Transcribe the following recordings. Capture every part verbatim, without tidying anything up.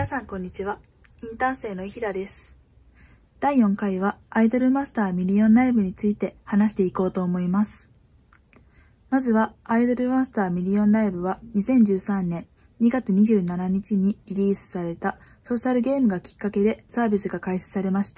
さんこんにちは。インターン生の伊平です。だいよんかいはアイドルマスターミリオンライブについて話していこうと思います。まずはアイドルマスターミリオンライブはにせんじゅうさんねんにがつにじゅうしちにちにリリースされたソーシャルゲームがきっかけでサービスが開始されました。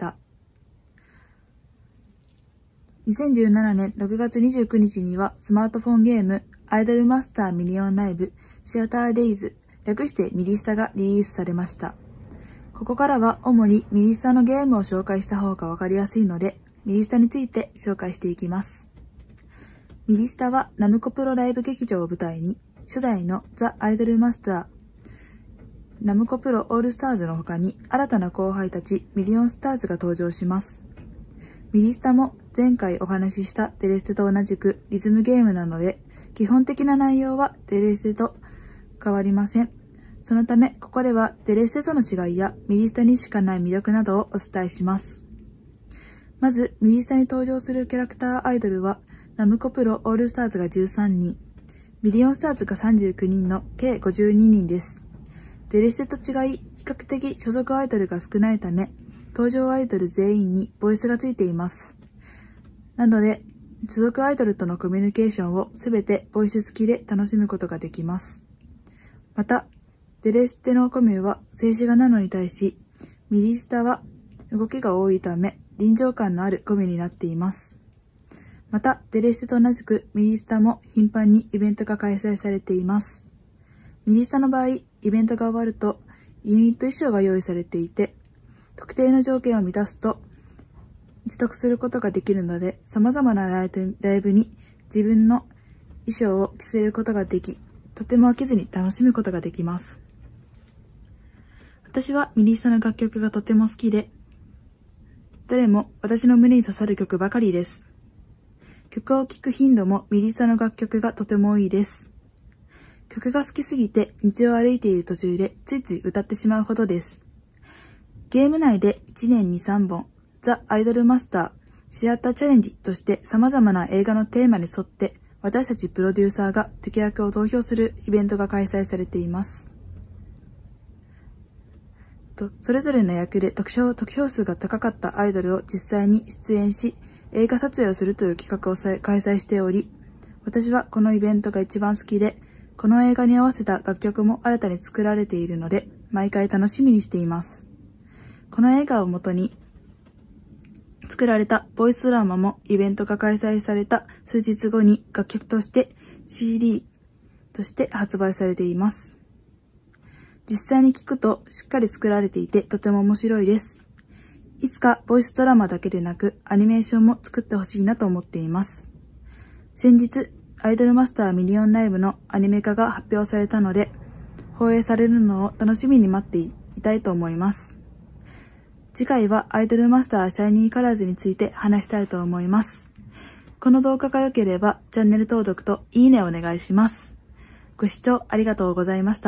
にせんじゅうななねんろくがつにじゅうくにちにはスマートフォンゲームアイドルマスターミリオンライブシアターデイズ略してミリスタがリリースされました。ここからは主にミリスタのゲームを紹介した方がわかりやすいので、ミリスタについて紹介していきます。ミリスタはナムコプロライブ劇場を舞台に、初代のザ・アイドルマスター、ナムコプロオールスターズの他に新たな後輩たちミリオンスターズが登場します。ミリスタも前回お話ししたデレステと同じくリズムゲームなので、基本的な内容はデレステと変わりません。そのため、ここではデレステとの違いやミリスタにしかない魅力などをお伝えします。まず、ミリスタに登場するキャラクターアイドルは、ナムコプロオールスターズがじゅうさんにん、ミリオンスターズがさんじゅうきゅうにんの計ごじゅうににんです。デレステと違い、比較的所属アイドルが少ないため、登場アイドル全員にボイスがついています。なので、所属アイドルとのコミュニケーションをすべてボイス付きで楽しむことができます。また、デレステのコミュは静止画なのに対し、ミリスタは動きが多いため臨場感のあるコミュになっています。また、デレステと同じくミリスタも頻繁にイベントが開催されています。ミリスタの場合、イベントが終わるとユニット衣装が用意されていて、特定の条件を満たすと取得することができるので、様々なライブ、ライブに自分の衣装を着せることができ、とても飽きずに楽しむことができます。私はミリスタの楽曲がとても好きで、どれも私の胸に刺さる曲ばかりです。曲を聴く頻度もミリスタの楽曲がとても多いです。曲が好きすぎて道を歩いている途中でついつい歌ってしまうほどです。ゲーム内でいちねんにさんぼん、ザ・アイドルマスター、シアターチャレンジとして様々な映画のテーマに沿って私たちプロデューサーが敵役を投票するイベントが開催されています。とそれぞれの役で得票、得票数が高かったアイドルを実際に出演し、映画撮影をするという企画を開催しており、私はこのイベントが一番好きで、この映画に合わせた楽曲も新たに作られているので、毎回楽しみにしています。この映画をもとに、作られたボイスドラマもイベントが開催された数日後に楽曲として シーディー として発売されています。実際に聴くとしっかり作られていてとても面白いです。いつかボイスドラマだけでなくアニメーションも作ってほしいなと思っています。先日アイドルマスターミリオンライブのアニメ化が発表されたので放映されるのを楽しみに待っていたいと思います。次回はアイドルマスターシャイニーカラーズについて話したいと思います。この動画が良ければチャンネル登録といいねをお願いします。ご視聴ありがとうございました。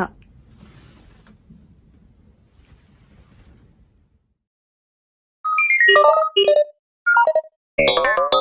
you